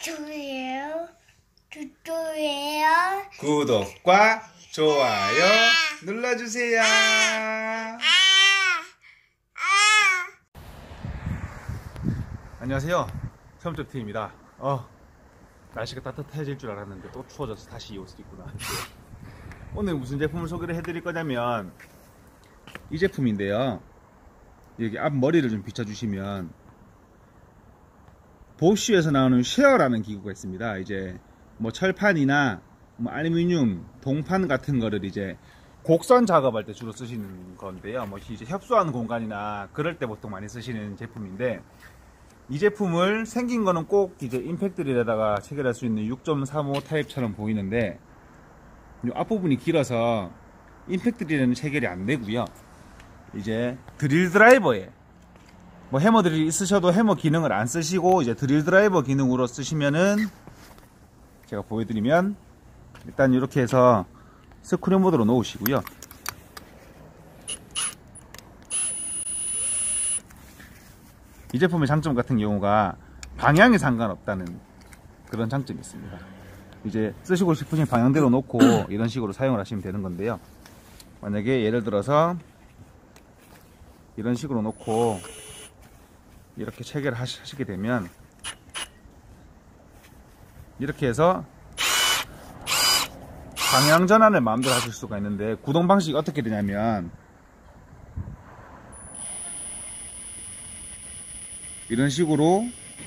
좋아요. 좋아요. 구독과 좋아요 눌러주세요. 안녕하세요. 처음접T입니다. 날씨가 따뜻해질 줄 알았는데 또 추워져서 다시 이 옷을 입고 나왔는데, 오늘 무슨 제품을 소개를 해드릴 거냐면 이 제품인데요. 여기 앞머리를 좀 비춰주시면 보쉬에서 나오는 쉐어라는 기구가 있습니다. 이제 뭐 철판이나 뭐 알루미늄, 동판 같은 거를 이제 곡선 작업할 때 주로 쓰시는 건데요. 뭐 이제 협소한 공간이나 그럴 때 보통 많이 쓰시는 제품인데, 이 제품을 생긴 거는 꼭 이제 임팩트릴에다가 체결할 수 있는 6.35 타입처럼 보이는데, 이 앞부분이 길어서 임팩트릴에는 체결이 안 되고요. 이제 드릴 드라이버에 뭐 해머 드릴 있으셔도 해머 기능을 안 쓰시고 이제 드릴 드라이버 기능으로 쓰시면은, 제가 보여드리면 일단 이렇게 해서 스크류 모드로 놓으시고요. 이 제품의 장점 같은 경우가 방향에 상관없다는 그런 장점이 있습니다. 이제 쓰시고 싶으신 방향대로 놓고 이런 식으로 사용을 하시면 되는 건데요. 만약에 예를 들어서 이런 식으로 놓고 이렇게 체결을 하시게 되면, 이렇게 해서 방향 전환을 마음대로 하실 수가 있는데, 구동 방식이 어떻게 되냐면 이런 식으로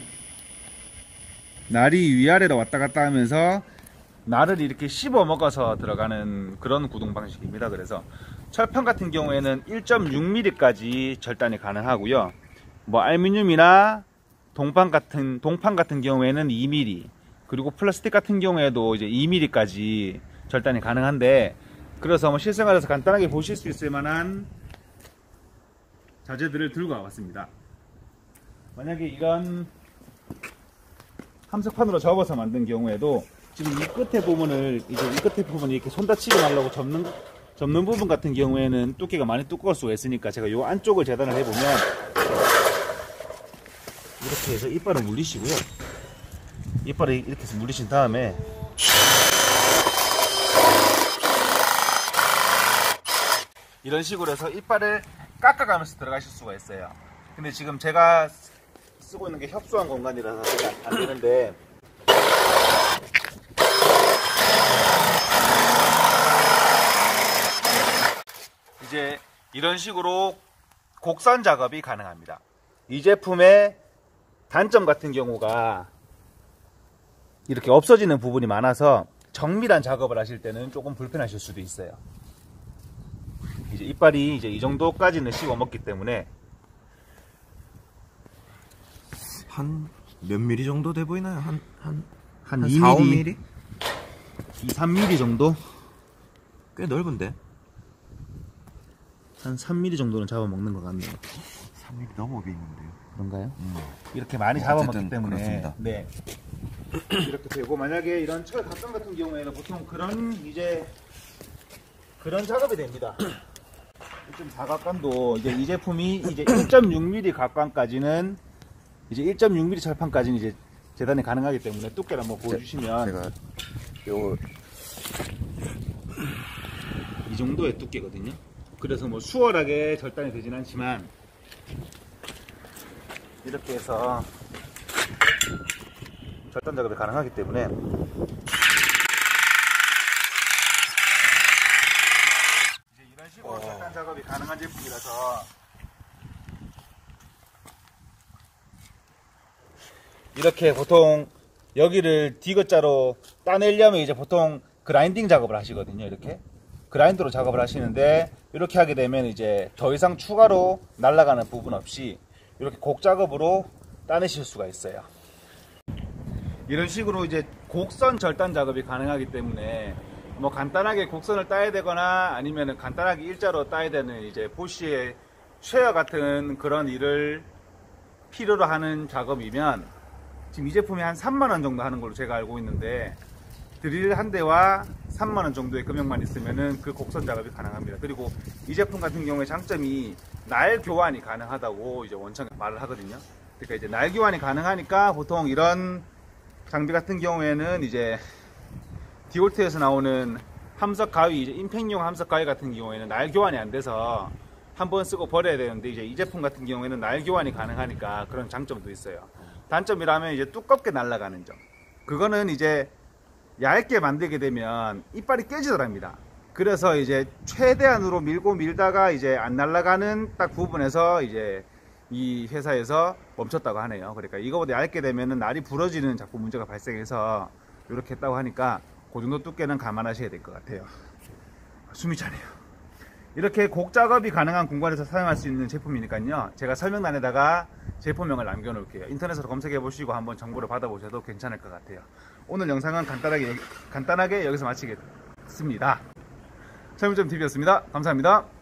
날이 위아래로 왔다 갔다 하면서 날을 이렇게 씹어 먹어서 들어가는 그런 구동 방식입니다. 그래서 철판 같은 경우에는 1.6mm까지 절단이 가능하고요. 뭐 알루미늄이나 동판 같은 경우에는 2mm, 그리고 플라스틱 같은 경우에도 이제 2mm까지 절단이 가능한데, 그래서 뭐 실생활에서 간단하게 보실 수 있을 만한 자재들을 들고 와봤습니다. 만약에 이런 함석판으로 접어서 만든 경우에도 지금 이 끝에 부분을 이렇게 손 다치지 말라고 접는 부분 같은 경우에는 두께가 많이 두꺼울 수가 있으니까, 제가 이 안쪽을 재단을 해보면 이렇게 해서 이빨을 물리시고요. 이빨을 이렇게 해서 물리신 다음에 이런 식으로 해서 이빨을 깎아가면서 들어가실 수가 있어요. 근데 지금 제가 쓰고 있는 게 협소한 공간이라서 안 되는데, 이제 이런 식으로 곡선 작업이 가능합니다. 이 제품의 단점 같은 경우가 이렇게 없어지는 부분이 많아서 정밀한 작업을 하실 때는 조금 불편하실 수도 있어요. 이제 이빨이 이제 이 정도까지는 씹어 먹기 때문에 한 몇 미리 정도 돼 보이나요? 한 2mm, 4, 5mm? 2, 3mm 정도? 꽤 넓은데? 한 3mm 정도는 잡아먹는 것 같네요. 3mm 넘어 보이는데요. 그런가요? 이렇게 많이 잡아먹기 때문에. 그렇습니다. 네. 이렇게 되고, 만약에 이런 철 각관 같은 경우에는 보통 그런 작업이 됩니다. 1.4각관도 이제 이 제품이 이제 1.6mm 각관까지는, 이제 1.6mm 철판까지는 이제 재단이 가능하기 때문에 두께를 한번 보여주시면, 제가 요 이 정도의 두께거든요. 그래서 뭐 수월하게 절단이 되진 않지만 이렇게 해서 절단 작업이 가능하기 때문에, 이제 이런 식으로 절단 작업이 가능한 제품이라서, 이렇게 보통 여기를 디귿자로 따내려면 이제 보통 그라인딩 작업을 하시거든요. 이렇게 그라인더로 작업을 하시는데, 이렇게 하게 되면 이제 더 이상 추가로 날아가는 부분 없이 이렇게 곡 작업으로 따내실 수가 있어요. 이런 식으로 이제 곡선 절단 작업이 가능하기 때문에, 뭐 간단하게 곡선을 따야 되거나 아니면 간단하게 일자로 따야 되는 이제 보쉬의 쉐어 같은 그런 일을 필요로 하는 작업이면, 지금 이 제품이 한 3만원 정도 하는 걸로 제가 알고 있는데, 드릴 한 대와 3만원 정도의 금액만 있으면은 그 곡선 작업이 가능합니다. 그리고 이 제품 같은 경우에 장점이 날 교환이 가능하다고 이제 원청에 말을 하거든요. 그러니까 이제 날 교환이 가능하니까 보통 이런 장비 같은 경우에는 이제 디올트에서 나오는 함석 가위, 이제 임팩용 함석 가위 같은 경우에는 날 교환이 안 돼서 한 번 쓰고 버려야 되는데, 이제 이 제품 같은 경우에는 날 교환이 가능하니까 그런 장점도 있어요. 단점이라면 이제 두껍게 날아가는 점. 그거는 이제 얇게 만들게 되면 이빨이 깨지더랍니다. 그래서 이제 최대한으로 밀고 밀다가 이제 안 날아가는 딱 부분에서 이제 이 회사에서 멈췄다고 하네요. 그러니까 이거보다 얇게 되면은 날이 부러지는 자꾸 문제가 발생해서 이렇게 했다고 하니까 그 정도 두께는 감안하셔야 될 것 같아요. 숨이 차네요. 이렇게 곡 작업이 가능한 공간에서 사용할 수 있는 제품이니까요. 제가 설명란에다가 제품명을 남겨놓을게요. 인터넷으로 검색해 보시고 한번 정보를 받아보셔도 괜찮을 것 같아요. 오늘 영상은 간단하게 여기서 마치겠습니다. 설문점 TV였습니다. 감사합니다.